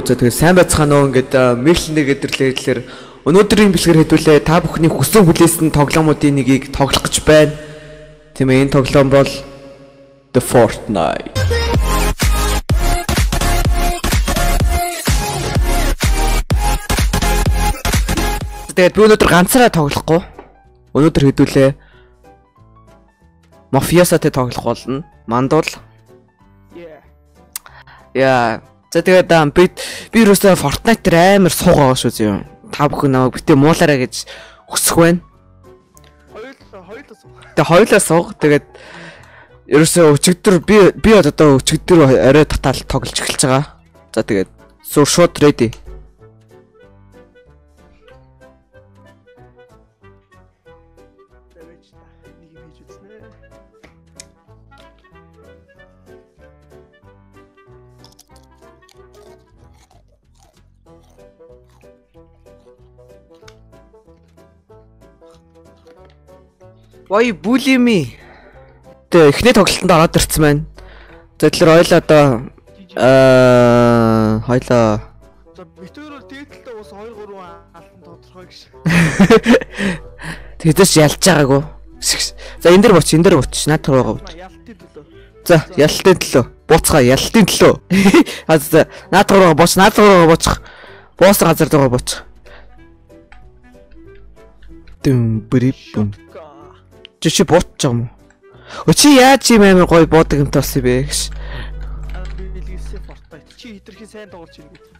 За тэгээ сайн байцгаана уу ингээд мэрлэнэ гэдэрлээ тэгэхээр өнөөдрийн бэлгээр хэдүүлээ та бүхний хүссэн хүлээсэн тоглоомуудын нэгийг тоглох гэж байна. Тийм ээ, энэ тоглоом бол The Fortnite. Тэгээд би өнөөдөр ганцаараа тоглохгүй. Өнөөдөр хэдүүлээ Мафиасатай тоглох болно. Мандуул. Яа. За тэгээд би юусаа Fortnite дээр амар суугаа шүү зөө. Та бүхэн намайг битээ муулаарай гэж хүсэх байна. Хоёулаа сууг. Тэгээд ерөөсөө өчигдөр би одоо өчигдөр арай татаал тоглож эхэлж байгаа. За тэгээд шууд ready. Why bully me? Тэ эхний тоглолтод ороод ирсэн байна. За тэгэхээр хоёлаа одоо хоёлаа. За битүүрөө дээдлээ ус 2 3 алтан тодорхой гэж. Тэгээс ялж байгаагүй. За энэ дэр буч, наад руу байгаа. Ялтын төлөө. За ялтын төлөө. Бууцгаа ялтын төлөө. За наад руу буч, буусан газар руу буч. Дэм брэпүм. Чи буутж байгаа юм уу? Чи яаж юм амар гоё буудаг юм тоос бэ гэж. Билгээсээ Fortnite. Чи хитрхийн сайн тоглож байна гэж.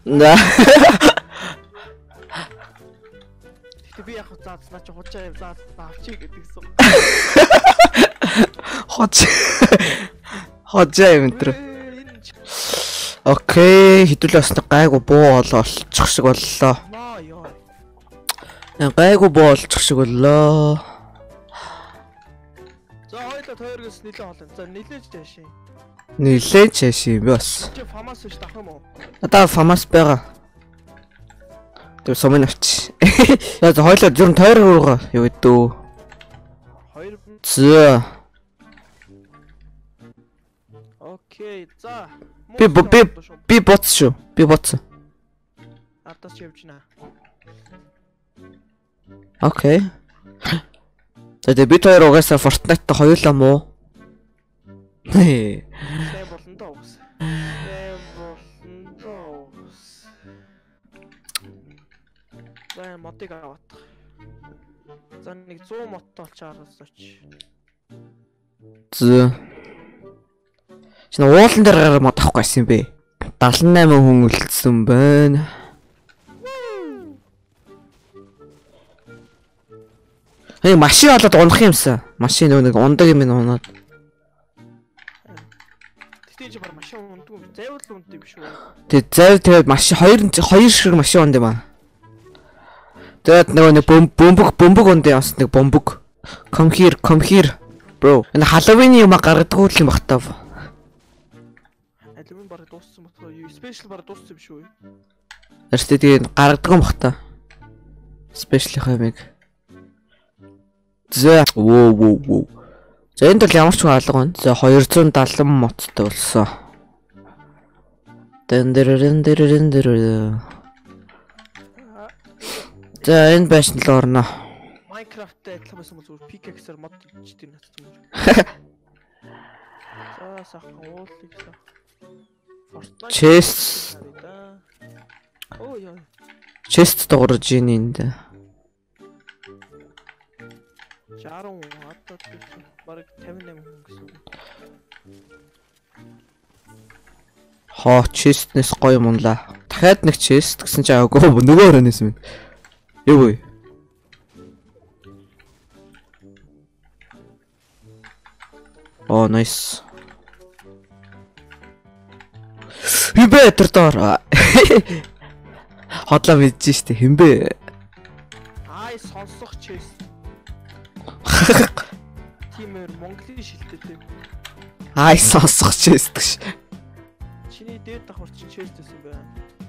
Гэтэ би яг заацнаа чи хужаа юм заавчи гэдэгсэн. Хожаа юм энэ. Окей, хэдүүлээ бас гайгүй буу олчих шиг боллоо. Гайгүй буу олчих шиг боллоо. Тойргоос нилээ холон. За нилээж яашин. Нилээж яашин би бас. Чи фамас биш тах юм уу? Надаа фамас байгаа. Тэр сумын авч. За хоёлоо зүрх тойрог руугаа юу гэдэг. Хоёр. За. Окей, за. Би боц шүү. Би боц. Ардаас явж байна. Окей. Тэгээд бид хоёр угаасаа Fortnite-тай хоёулаа муу. Сайн болно доо угс. За модыг аваад. За нэг 100 модтой олчаараас оч. Зөө. Чи уулан дээр гараа мод авахгүй байсан юм бэ? 78 хүн үлдсэн байна. Машин олоод унах юмсан. Машин нэг ундаг юм унаад. Тэгтээ чи бар машин ундгүй. Зайвал унддаг биш үү? Тэг зайв тэгээд машин хоёр шиг машин унд юм аа. Тэгээд нэг бөмбөг унд яас нэг бөмбөг. Come here bro. Энэ Halloween юм гаргадаг юм бах таа. Halloween баг дууссан бат юу special баг дууссан биш үү? Тэрсээ тэгээд гаргадаг юм бах таа. Special хэмиг. За оо. За энд бол ямар ч алга байна. За 270 модтой болсон. Дэн. За энэ байшин л орно. Minecraft-тэй адилхан байсан бол зүгээр pickaxe-аар мод хийдэг надад юм. За сахан уулыг сах. Fortnite. Chest. Оо яа. Chest догорж ийн энд. 60 хатад баг 58 хүн гэсэн. Хоо chest-нэс гоё мунлаа. Дахиад нэг chest гэсэн чи аагүй нөгөө өрөөнөөс минь. Юу вэ? Оо nice. Химбэ тэр доор. Хотлоо мэдэж штэ химбэ. Ай сонсох chest. Тимэр Монголын шилтэлтэй. Ай сонсох chest гэж. Чиний дээд давхар чинь chest гэсэн байна.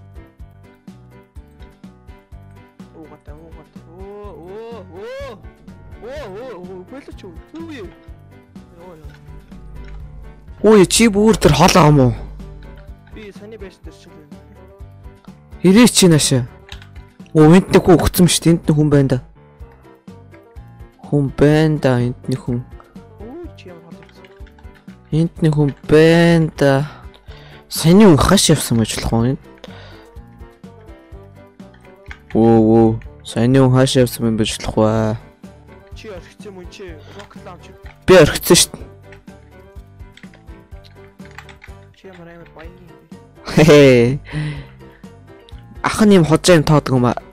Уугата. Оо, болооч юу? Ой, чи бүр тэр хол аам уу? Би саний байш дээр шиг байна. Ирээч чи наашаа. Оо энд нэг хүн өгцөн шүү дээ. Энд нэг хүн байна да. Хүн байна да. Энд нэг хүн. Өө чи ямар хол. Энд нэг хүн байна да. Сайн юм хаш явсан байж болох юм. Оо. Сайн юм хаш явсан юм байж болох ба. Чи орхицсан юм чи rocket launch. Би орхицсан шүү дээ. Чи ямар амар баян. Хээ. Ахын юм хожоо юм таадаг юм аа.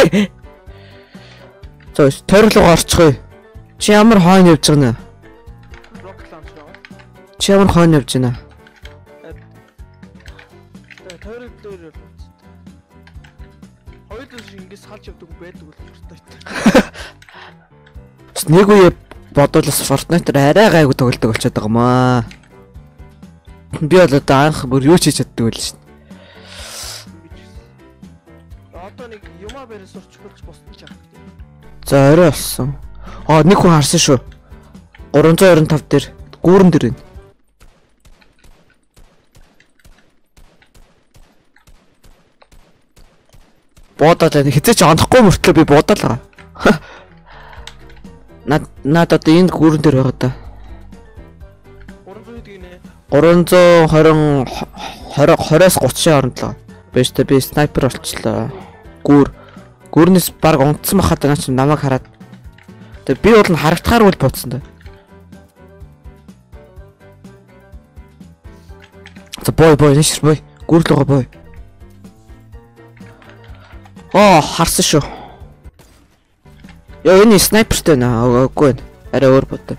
Зөө тойрлого орчихъя. Чи ямар хойно явж байгаа нэ? Rocket launch аа. Чи ямар хойно явж байна? Тойрог дээр. Хоёулаа ингэж салж явдаг байдаг бол Fortnite. Бас нэг үе бодвол бас Fortnite-аар арай гайгүй тоглодог болчиход байгаа юм аа. Би бол одоо анх бүр юу ч хийж чаддаг байл шин. Одоо нэг юма бэрээс орчихвол босдож байгаа. За орой болсон. Нэг хүн харсан шүү. 325 дээр гүүрэн дээр байна. Бодоод байна. Хизээч онохгүй мөртлөө би бодоод байгаа. Наад одоо энэ гүүрэн дээр байгаа да. 300 гинэ. 320 20-20-аас 30-ын хооронд л. Биш та би снайпер болчлоо. Гүүрнээс баг унтсан бахад наа чи намайг хараад. Тэгээ би бол харагдахаар үл бодсон да. За бой нэшэр бой. Гүүрлөөгөө бой. Харсан шүү. Яа энэ снайпертэй наа. Үгүй. Арай өөр бот.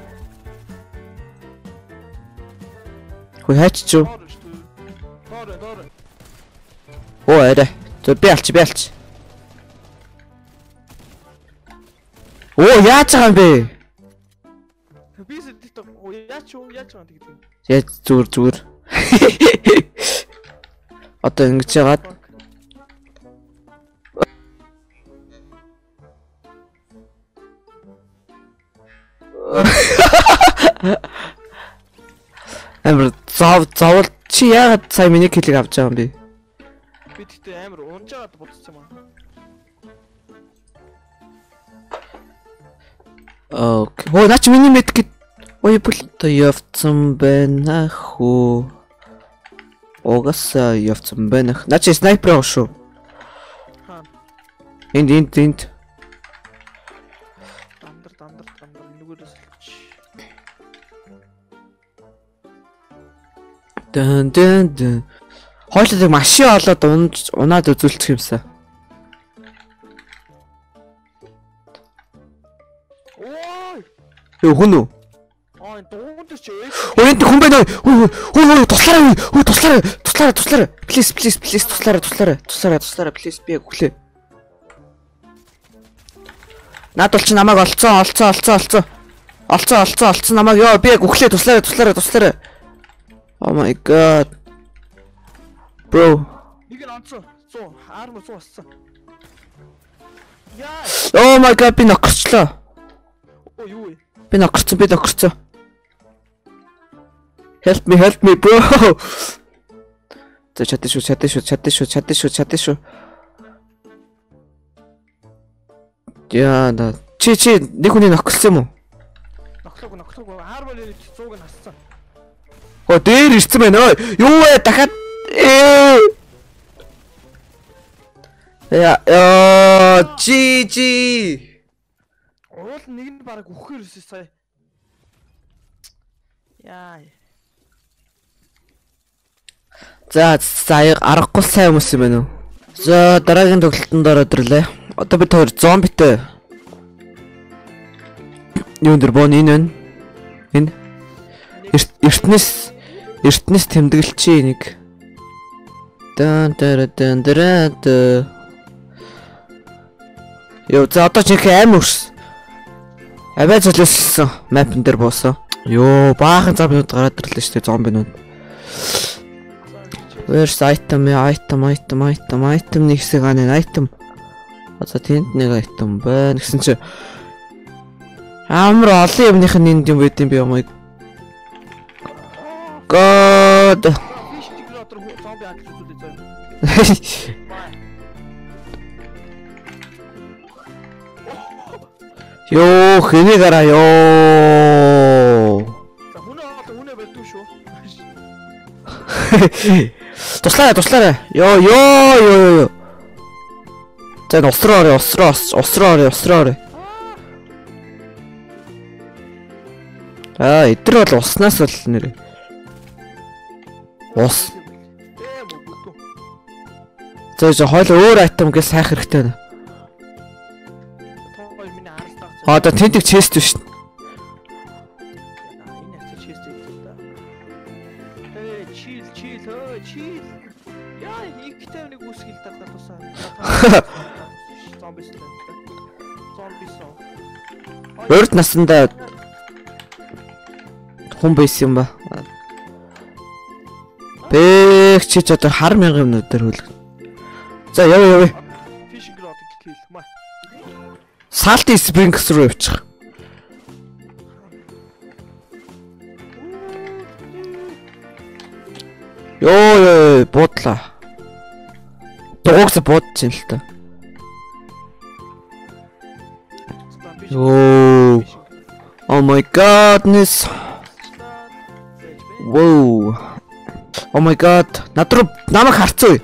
Хөөе хаач чуу. Доор. Оо арай. Зөв би алч. Оо яаж байгаа юм бэ? Би сэдвт яаж байгаа гэдэг. Яаж зүгээр. Одоо ингэж яагаад амар зовл чи яагаад сая миний киллийг авч байгаа юм бэ? Би тэгтээ амар унжаад бодсон юм аа. Окей. Наач миний медкит. Ой бүл то явцсан байна хөө. Огаса явцсан байна. Наач снайпер аа шүү. Хаа. Энд. Дандар нүгээрээс л. Дан. Хойлоо машин олоод унаад үзүүлчих юмсан. Ой! Хүн үү? Дуунд ч ээ. Энд хүн байна. Туслаарай. Please туслаарай. Please би өглөө. Наад бол чи намайг олцсон. Олцсон намайг ёо би өглөө туслаарай. Oh my god. Bro. Нэг нь онцсон. 100 армор 100 болсон. Яа. Oh my god би нокорчлоо. Оо юу вэ? Би нокорцсон. Help me bro. За чаддаг шүү. Яа да. Чи нэг хүний ноколсон юм уу? Ноклог армор 100-ыг хассан. Дээр ирсэн байна ой. Юу вэ дахиад GG. Уул нэг нь бараг үхэхээр өсөж сая. Яа. За аргагүй сайн хүмүүс юм байна уу? За дараагийн тоглолтод ороод ирлээ. Одоо бид хоёр зомбитэй. Юунд дэр боо энэ. Эртнээс тэмдэглэчээ нэг. Дан. Ёо за одоо чи аим өрс. Аваа золиослсон мапн дээр буусан. Ёо баахан зомбинууд гараад ирлээ шүү дээ зомбинууд. Where's item нэг хэсэг анаа item. За тэнд нэг item байна гэсэн чи амар олон юмных нь энд юм байт юм би юм. God. Ёо, хэнийг араа ёо. За хүнээ бэлдүү шүү. Туслаарай. Ёо. За усраа орё. Эдгээр бол уснаас бол нэр. Ус. За хойл өөр айтем гэж сайх хэрэгтэй байна. Одоо тэнтэг чест биш. Энэ хэвчээ чест гэдэг та. Чил. Яа, ихтэй нэг үсгэл татдаг тусаа. Зомбис. Өрд насандаа хүн байсан юм ба. Бэх чи ч одоо хар мянган юмнууд дээр хөлг. За яв. Fishing rod kill маа. Salty Springs руу явчих. Ёо, буудлаа. Дугуйс буудаж юм л та. Ёо. Oh my godness. Whoa. Oh my god. Надруу намайг харцгүй.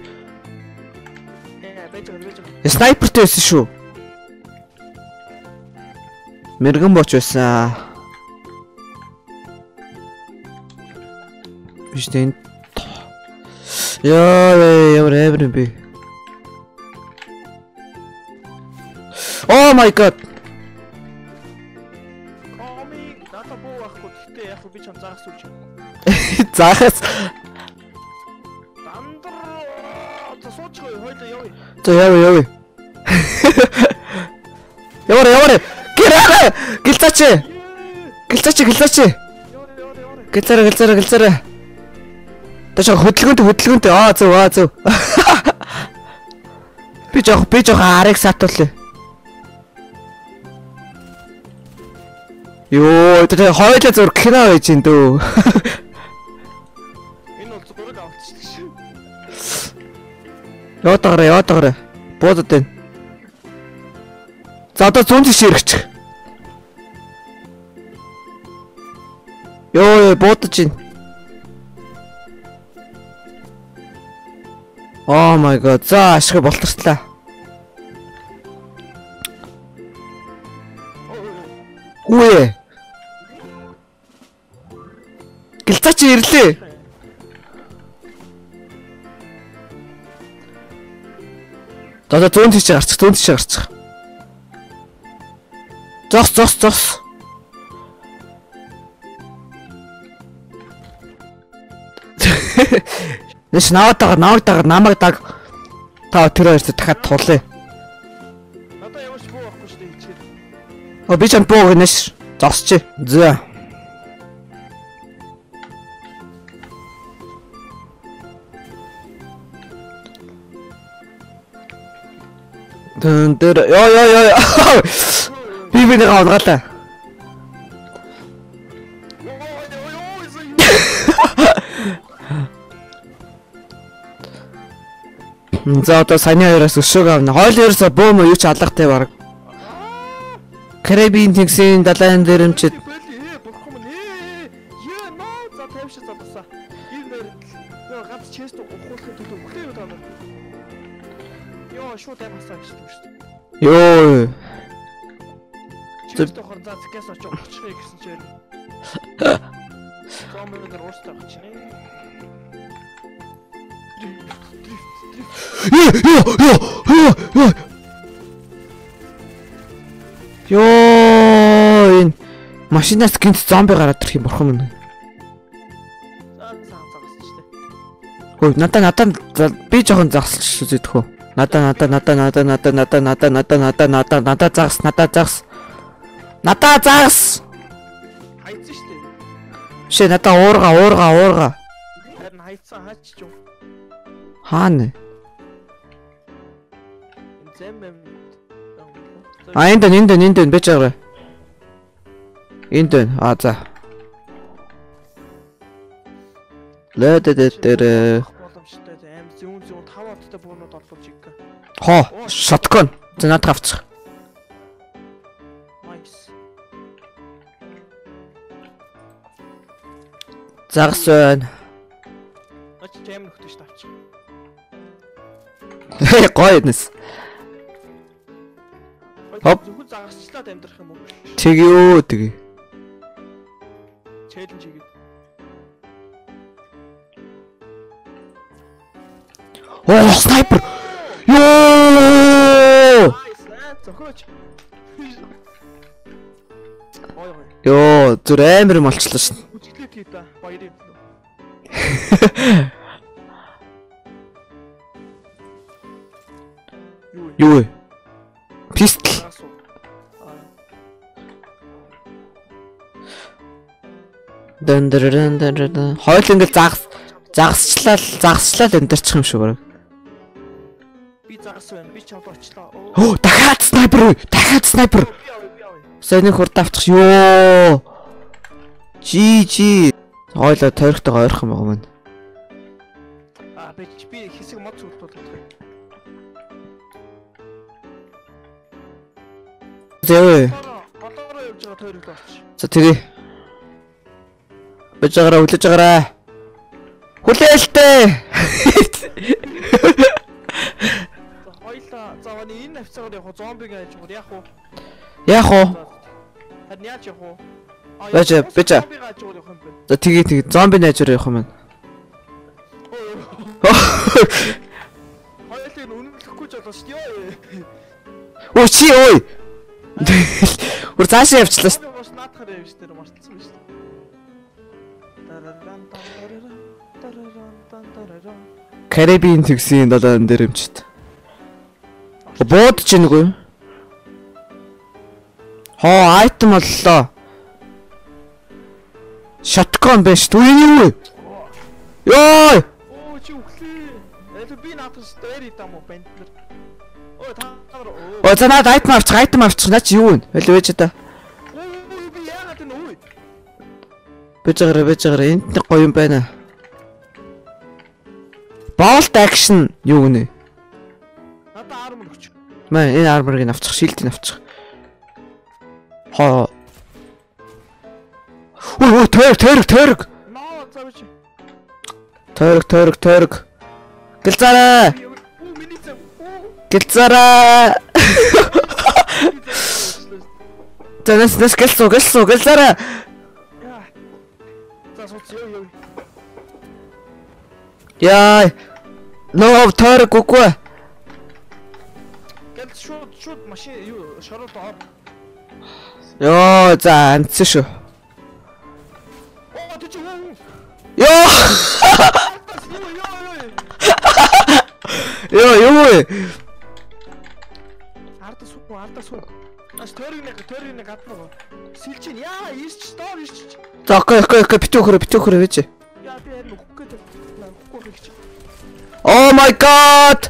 Бэж. Снайпертэй байсан шүү. Мэргэн боч байсан. Биш тэн. Яа, ямар би. Oh my god. Надад боо ахгүй гэхдээ яг би ч заахс үлж. Заахс. Дандар. За суучгүй хойлоо явъя. За явъя. Яваа. Гэлцаач. Гэлцаарай. Тэш хөдөлгөөнтэй. Зөв. Би жоох арыг саатуулъя. Ёо, тэр хойлоо зур кино байж ин дөө. Энэ бол зураг авчихсан шүү. Яатаарай. Буудад байна. За одоо зүүн тийш эргэчих. Ёо, буудаж ин. Oh my god. За ашиг болторчлаа. Үе. Гэлцаач ирлээ. Одоо зүүн тийш гарчих. Зогс. Нэш намайг даг. Та тэр хоёрт дахиад тулъя. Надаа ямарч буу ахгүй шүү дээ хичээл. Би ч буу гэнэш. Зогсчих. За. Ёо. Би нэг авгалаа. За одоо саяны хоёроос өшөөг авна. Хойл ерөөсө бөөм юу ч алгатай баг. Карибын тэнгисийн далайн дээрэмчэд Бурхан минь. За тавьшаа задасаа. Энэ нэр ганц чест ухуулахын төлөө өглөө юу таана. Ёо, шууд амсаа гэж шүү дээ. Ёо. Чест ухаар за згээс очиж очихъя гэсэн чинь. Зомбиудаар уустаа очиж нэ. Ёо, энэ машинаас гинт зомби гараад ирэх юм бурхан минь. Загасчихлаа. Хөөе, надаа би жоохон загсалч шүү зэдэх үү. Надаа загс. Хайцсан шүү дээ. Шээ надаа уурга. Харин хайцсан хаач ч юм. Хаана? Зэмэм. Энд байж байгаа. Энд байна. За. Лэдэдэр. Боломжтой аим зүүн 5 хоттой буунууд олбож игэх. Шоткон. За надад авчих. Nice. Загас байна. Ач жаам нөхдөж тавч. Гоё нэс. Хоп. Зөвхөн загасчлаад амьдрах юм уу? Тэгё тэгээ. Челленж хийгээд. Оо снайпер. Ёо! Найс. Зохиоч. Ой. Ёо, зүр амар юм болчлоо шин. Үжиглээ тий та. Баяр юм. Юу вэ? Пистол. Дан. Хойл ингээл загасчлал энтерчих юм шиг баг. Би загас байна. Би чамд очлоо. Оо, дахиад снайпер. Дахиад снайпер. Сайн хурд авчих. Ёо. GG. Хойлоо тойрогтойгоо ойрох юм байгаа маань. Би хэсэг мод зүгтүүлдэг. Зөө. Ботоороо явж байгаа тойрогт орч. За тэгээ. Хүлээж агараа. Хүлээлтээ. Хойлоо заваны энэ авцаагаар яг зомбиг айж гоо яах вэ? Яах вэ? Харин яаж явах вэ? Бача. Зомбиг айж гоо явах юм бэ? За тэгээ зомби найзаар явах юм байна. Хойлыг үнэлэхгүй ч болоо шүү дээ. Өө чи ой. Ур цаашаа явчлаа шүү. Би бас наадахаар явж дээр мартсан байна шүү дээ. Карибын тгсийн долоон дээр юмчт. Буудаж ийнгүй. Хоо айтем боллоо. Shotgun биш түүний юу? Ёо! Оо чи үхлээ. Эле би наадах дээр идам уу банд дээр. Ой та нар оо. Оо за наад айтем авчих. Наа чи юу вэ? Эле вэж та. Би яагаад энэ үү? Бэж агараа энд нэг гоё юм байна. Bolt action юу гэнэ? Надаа армор өгч. Маа энэ арморыг авчих, шилдийг авчих. Хоо. Оо тойрог. Ноо завч. Тойрог. Гэлцаарай. Оо миний зам. Гэлцаарай. Танас гэлцаарай. Яа. За соц ёо. Яа. Ноо тойрог үгүй. Гэлц шууд машин юу шороод ор. Ёо за анцсан шүү. Оо тийч юу. Ёо. Ёо юу. Ардас суу. Ас төрийг нэг гадна. Сэлчин яа ирч доор ирч. За окей битүүхрэ вэж. Яа би харин өгөх гэдэг. Өгөхгүй гэж. Oh my god.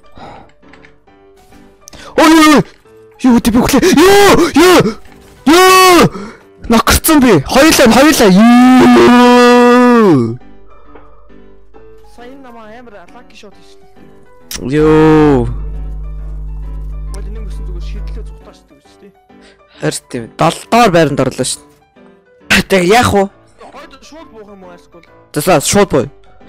Ой. Юу тийм үхлээ. Ёо. Нокцсон би. Хоёлаа. Юу. Сайн намаа амар лаки шот хийсэн. Ёо. Бол нэг өсөн зүгээр шидлээ зүхтааш гэдэг үү? Харин тийм. 7 доор байранд орлоо шин. Тэг яах вэ? Хойд шууд буух юм уу эсвэл? За шууд буу.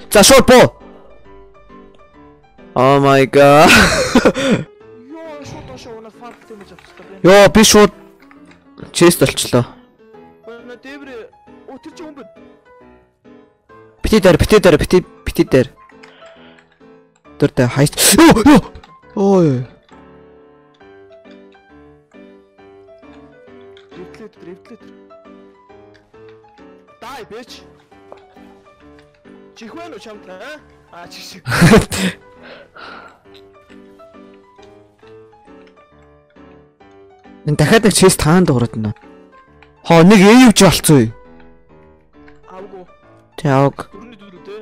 Oh my god. Ёо шууд ошоо унаа фарк дэмэж авчихсан. Ёо би шууд чест болчлоо. Өнөө дээврээ оо тэр чи хүн бэ? Бити дээр. Дөртэ хайт. Ой. Дрифтлээ. Дай bitch. Чихвэн үү чамд аа чих. Энэ дахиад нэг чест таанд дуурайд нэ. Хоо нэг эвж болцсон. Авгүй. Тэг. 4-4 дээ.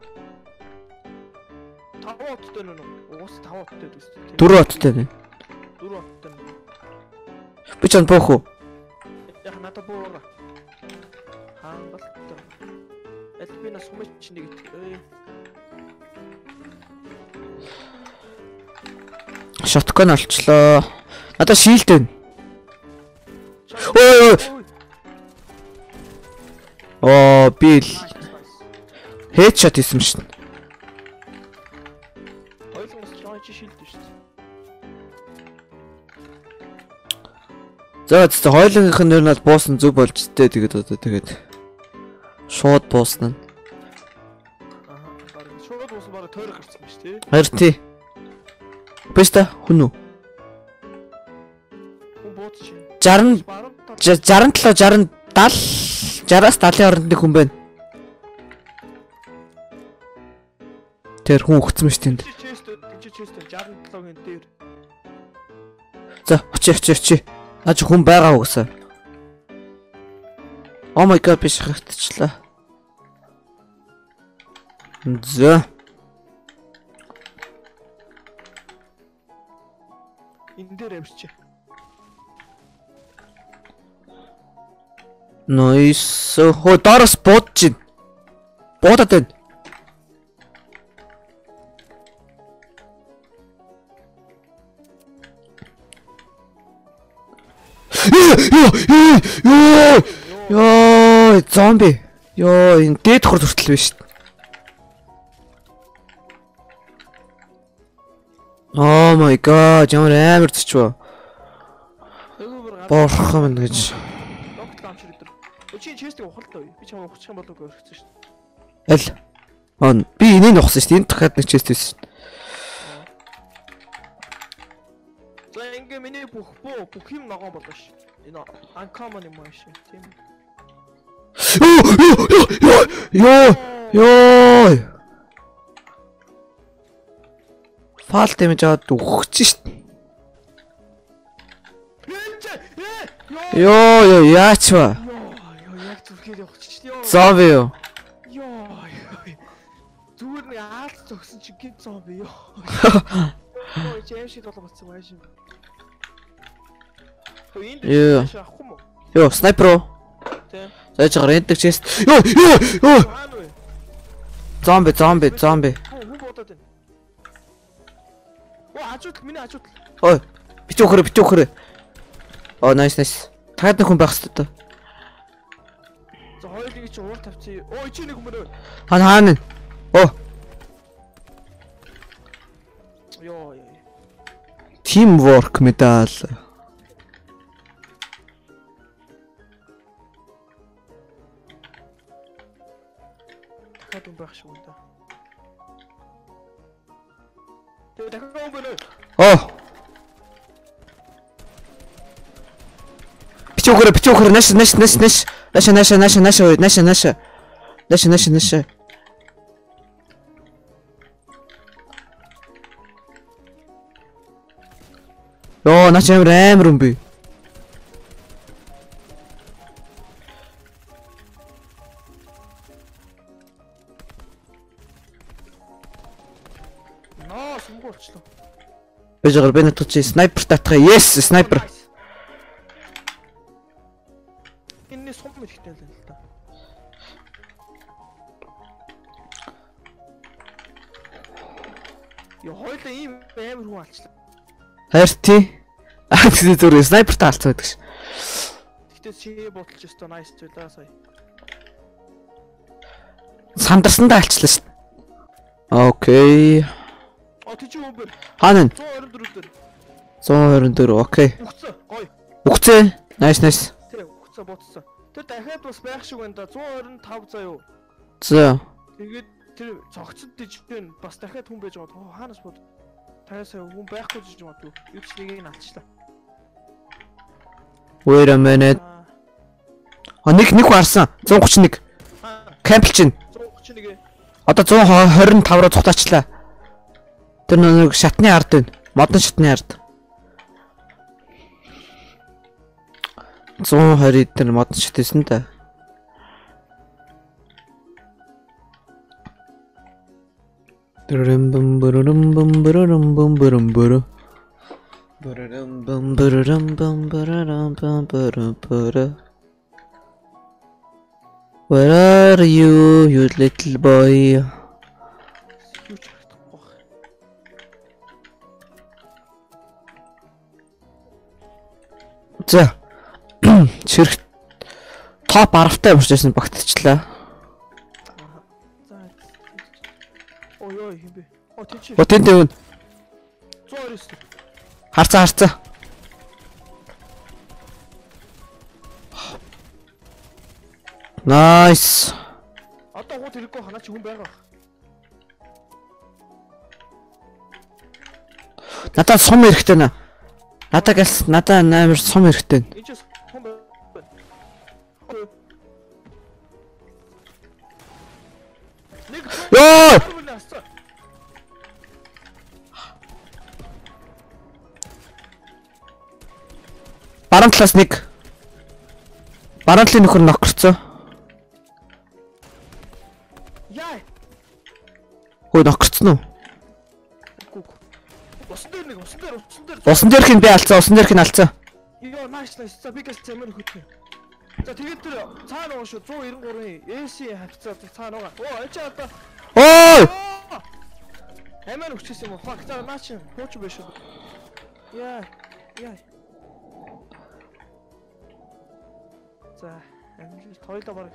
5 оттой нэ. Уус 5 оттой дээ. 4 оттой нэ. 4 оттой. Би ч боох уу? Яг надад буура. Хангалт. Элбина сумч нэг ит. Shotgun олчлоо. Надаа shield байна. Ой. Оо би Headshot хийсэн шин. Хоёулангаас жоо чи шилдэж шүү дээ. За хоёулынх нь нэр нь бол буусан зүг болж тээ тэгээд одоо тэгээд шууд буусна. Бараг шууд буусан бараг тойрог гарсан ба шүү дээ. Харин тий. Бэста хүн үү? Хүн бууц шин. 60 67 60 70 60-аас 70-ийн хоорондын хүн байна. Тэр хүн өгцөн мэт тэнд. Чи чест 67-гийн дээр. За очи. Наач хүн байгаа угсаа. Oh my god биш хатчлаа. За. Энэ дээр авчи. Nice. Хөө доороос буудаж байна. Буудаад байна. Ёо, зомби. Ёо, энэ дээд хурд хүртэл биш шүү дээ. Oh my god, ямар амар зүчвэ. Борхон гэж. Чи честиг ухалтай уу? Би чамаа ухчих юм болов уу гэж хэлсэн шүү дээ. Аль. Он би энийг ухсан шүү дээ. Энэ дахиад нэг чест хийсэн. За ингээ миний бүх юм ногоон болоо ш. Энэ uncommon юм аа ш. Тийм. Ёо. Фал дэмэж аваад өгч шүү дээ. Ёо, яач вэ? Яг зүрхээр явчихчих ёо. Зомби юу? Ёо. Зүгээр нэг аалт зогсон чи гин зомби ёо. Ой, чэйшид болоцсон байж юм. Ёо. Ёо, снайпер уу? Тийм. Зайж гараа энэ чест. Ёо. Зомби. Хүн бодоод байна. Оо, ажууд миний ажууд. Ой, бит өгөхрэ. Оо, nice. Таад нэг хүн байх хэрэгтэй. За хоёулыг чи уур тавьчих. Ой, чи нэг хүн мөрөө. Хаана. Оо. Ёо. Teamwork медаль. Дахиад байх шүү энэ. Тэгээ дахиад мөрөө. Оо. Бичөөхөр нааш. Ёо, наач амар юм би. Ноо, сүмгүүлчлээ. Бежгэр би натгач снайпер татах. Yes, снайпер. Энэ сум ихтэй л л та. Ёо, хоёулаа ийм амар хүн алчлаа. Хайрти. Акси зүрх снайпер таалцсан байдаг ш. Гэтэ чи бодолч өстой nice зүйлээ сая. Сандарсан даалчлаа ш. Окей. Ти чи өмбөр. Хаана? 124 дээр. 124. Окей. Үхцээ. Гоё. Үхцээ. Nice. Тэ, үхцээ ботсон. Тэр дахиад бас байх шиг байна да. 125 заа юу. За. Тэгээд тэр цогцод дэж гэн бас дахиад хүн байж байгаа. Хаанаас бод. Таяасаа хүн байхгүй гэж бодов. Юу ч нэгийг нь алчлаа. Wait a minute. Нэг харсан. 131. Кемпл чинь. 131. Одоо 125 руу цухтаачлаа. Тэр нэг шатны ард байна. Модон шатны ард. 120 дээр модон шат байсан та. Where are you little boy? За. Чирх топ 10-тай явж байсан багтчихлаа. За. тийч. Оо тэн дэвэн. 129. Харцаа. Nice. Одоо гууд хэрэггүй ханаа чи хүн байгаа. Надад сум хэрэгтэй нэ. Надад амар сум хэрэгтэй. Энд ч хүн байна. Нэг Ёо! Баруун талаас нэг. Баруун талын нөхөр нокорцоо. Яа. Хөө нокорцсон уу? Усан дээр нэг усан дээр. Усан дээрх нь би алдсан, усан дээрх нь алдсан. Йоо, nice. За би гэж зэмэр хөтгөө. За тэгээд тэр цаана уу шүү 193-ийн AC хавцаа цаана угаа. Оо, энэ ч одоо. Ой! Хэмээр өчсөн юм уу? Fuck, за наач хууч биш үү? Яа. За, амжилт хоёлоо баг.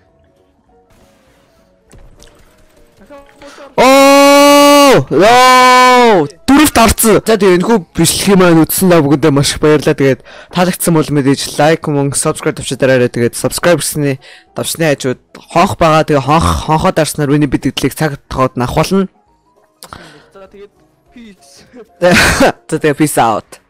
Оо! Дөрөвт орцсон. За тэгээ энэхүү бичлэгийн маань үзсэн даа бүгдээ маш их баярлалаа. Тэгээд таалагдсан бол мэдээж лайк, мөн subscribe тавьчаарай. Тэгээд subscribe гэсний давчны хажууд хонх байгаа. Тэгээ хонхоо дарснаар миний бидэглийг цаг тохоод авах болно. За тэгээд peace. За тэгээ peace out.